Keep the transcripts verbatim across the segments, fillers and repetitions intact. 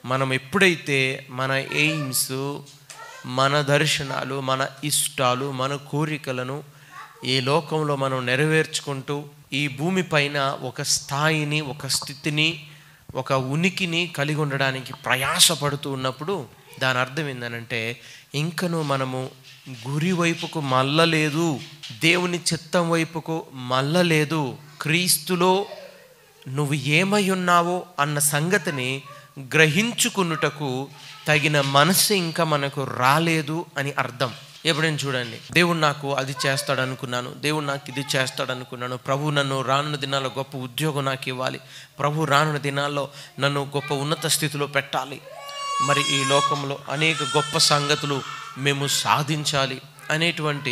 మనం ఎప్పుడైతే మన ఎయిమ్స్, మన దర్శనాలు, మన ఇష్టాలు, మన కోరికలను ఈ లోకంలో మనం నెరవేర్చుకుంటూ ఈ భూమి పైన ఒక స్థాయిని, ఒక స్థితిని, ఒక ఉనికిని కలిగి ఉండడానికి ప్రయాసపడుతూ ఉన్నప్పుడు దాని అర్థం ఏంటంటే ఇంకను మనము గురి వైపుకు మళ్ళలేదు, దేవుని చిత్తం వైపుకు మళ్ళలేదు. క్రీస్తులో నువ్వు ఏమై ఉన్నావో అన్న సంగతిని గ్రహించుకున్నటకు తగిన మనసు ఇంకా మనకు రాలేదు అని అర్థం. ఎప్పుడైనా చూడండి, దేవుడు నాకు అది చేస్తాడు అనుకున్నాను, దేవుడు నాకు ఇది చేస్తాడు అనుకున్నాను, ప్రభు నన్ను రానున్న దినాల్లో గొప్ప ఉద్యోగం నాకు ఇవ్వాలి, ప్రభు రానున్న దినాల్లో నన్ను గొప్ప ఉన్నత స్థితిలో పెట్టాలి, మరి ఈ లోకంలో అనేక గొప్ప సంగతులు మేము సాధించాలి అనేటువంటి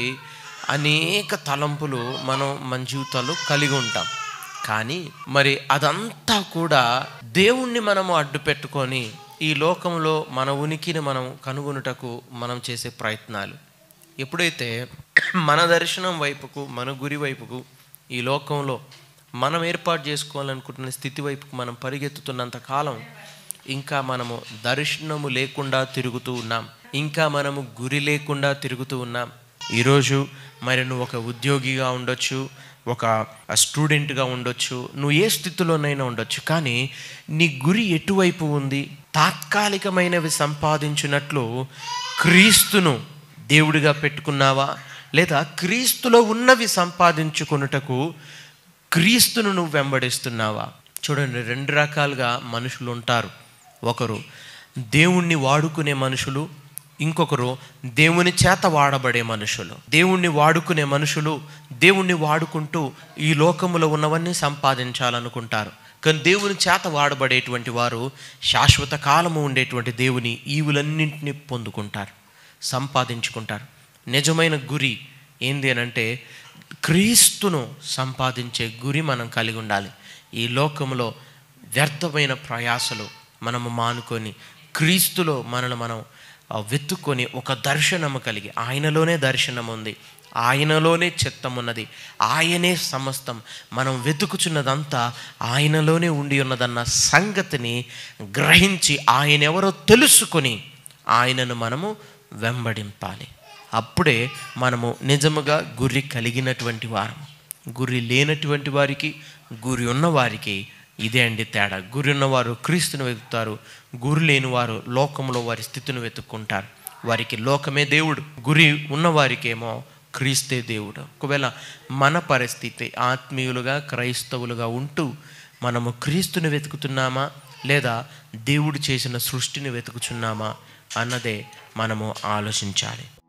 అనేక తలంపులు మనం మన జీవితాల్లో కలిగి ఉంటాం. కానీ మరి అదంతా కూడా దేవుణ్ణి మనము అడ్డు పెట్టుకొని ఈ లోకంలో మన ఉనికిని మనం కనుగొనుటకు మనం చేసే ప్రయత్నాలు. ఎప్పుడైతే మన దర్శనం వైపుకు, మన గురి వైపుకు, ఈ లోకంలో మనం ఏర్పాటు చేసుకోవాలనుకుంటున్న స్థితి వైపుకు మనం పరిగెత్తుతున్నంత కాలం ఇంకా మనము దర్శనము లేకుండా తిరుగుతూ ఉన్నాం, ఇంకా మనము గురి లేకుండా తిరుగుతూ ఉన్నాం. ఈరోజు మరి నువ్వు ఒక ఉద్యోగిగా ఉండొచ్చు, ఒక స్టూడెంట్గా ఉండొచ్చు, నువ్వు ఏ స్థితిలోనైనా ఉండొచ్చు, కానీ నీ గురి ఎటువైపు ఉంది? తాత్కాలికమైనవి సంపాదించినట్లు క్రీస్తును దేవుడిగా పెట్టుకున్నావా, లేదా క్రీస్తులో ఉన్నవి సంపాదించుకొనుటకు క్రీస్తును నువ్వు వెంబడిస్తున్నావా? చూడండి, రెండు రకాలుగా మనుషులు ఉంటారు. ఒకరు దేవుణ్ణి వాడుకునే మనుషులు, ఇంకొకరు దేవుని చేత వాడబడే మనుషులు. దేవుణ్ణి వాడుకునే మనుషులు దేవుణ్ణి వాడుకుంటూ ఈ లోకములో ఉన్నవన్నీ సంపాదించాలనుకుంటారు. కానీ దేవుని చేత వాడబడేటువంటి వారు శాశ్వత కాలము ఉండేటువంటి దేవుని ఈవులన్నింటినీ పొందుకుంటారు, సంపాదించుకుంటారు. నిజమైన గురి ఏంది అని అంటే క్రీస్తును సంపాదించే గురి మనం కలిగి ఉండాలి. ఈ లోకంలో వ్యర్థమైన ప్రయాసలు మనము మానుకొని క్రీస్తులో మనల్ని మనం వెతుక్కొని ఒక దర్శనము కలిగి, ఆయనలోనే దర్శనం ఉంది, ఆయనలోనే చిత్తం ఉన్నది, ఆయనే సమస్తం, మనం వెతుకుచున్నదంతా ఆయనలోనే ఉండి ఉన్నదన్న సంగతిని గ్రహించి ఆయన ఎవరో తెలుసుకొని ఆయనను మనము వెంబడింపాలి. అప్పుడే మనము నిజముగా గురి కలిగినటువంటి వారు. గురి లేనటువంటి వారికి, గురి ఉన్నవారికి ఇదే అండి తేడా. గురి ఉన్నవారు క్రీస్తుని వెతుకుతారు, గురి లేని వారు లోకంలో వారి స్థితిని వెతుక్కుంటారు. వారికి లోకమే దేవుడు, గురి ఉన్నవారికేమో క్రీస్తే దేవుడు. ఒకవేళ మన పరిస్థితి ఆత్మీయులుగా, క్రైస్తవులుగా ఉంటూ మనము క్రీస్తుని వెతుకుతున్నామా, లేదా దేవుడు చేసిన సృష్టిని వెతుకుచున్నామా అన్నదే మనము ఆలోచించాలి.